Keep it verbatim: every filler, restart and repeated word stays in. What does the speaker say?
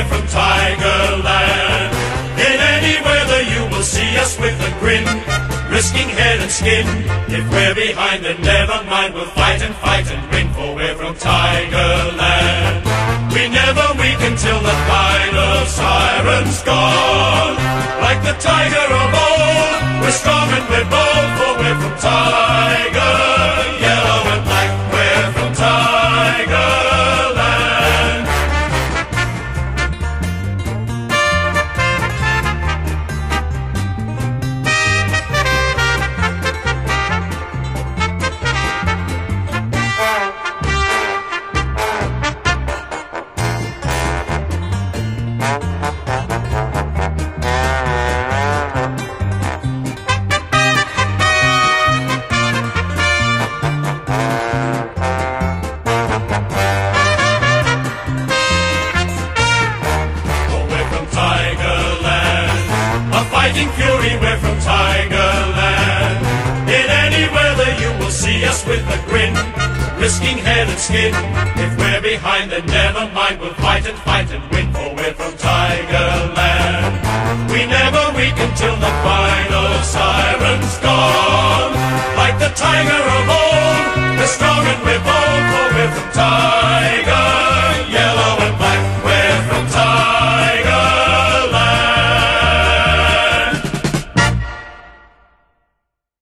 we're from Tigerland. In any weather you will see us with a grin, risking head and skin. If we're behind, then never mind, we'll fight and fight and win, for we're from Tigerland. We never weaken till the final siren's gone. Like the tiger of old, we're strong and we're bold, for we're from Tiger, yellow and black, we're from Tigerland. Fighting fury, we're from Tigerland. In any weather you will see us with a grin, risking head and skin. If we're behind, then never mind, we'll fight and fight and win, for we're from Tigerland. We never weaken till the final siren's gone. Like the tiger